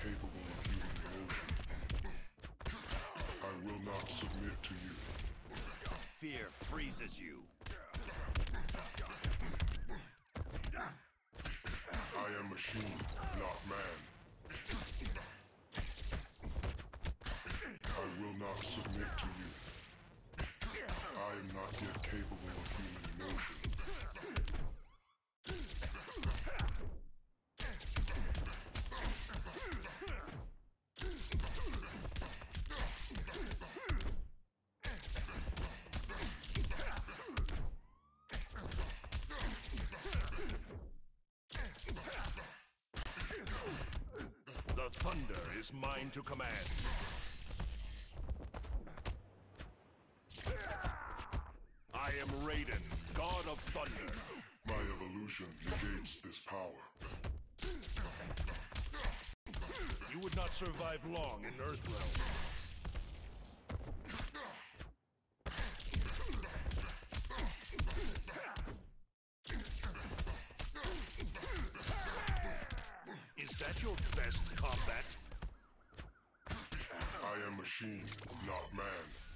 capable of human emotion. I will not submit to you. Fear freezes you. I am machine, not man. I will not submit to you. I am not yet capable of human emotion. The thunder is mine to command. I am Raiden, God of Thunder. My evolution negates this power. You would not survive long in Earthrealm. Is that your best combat? I am machine, not man.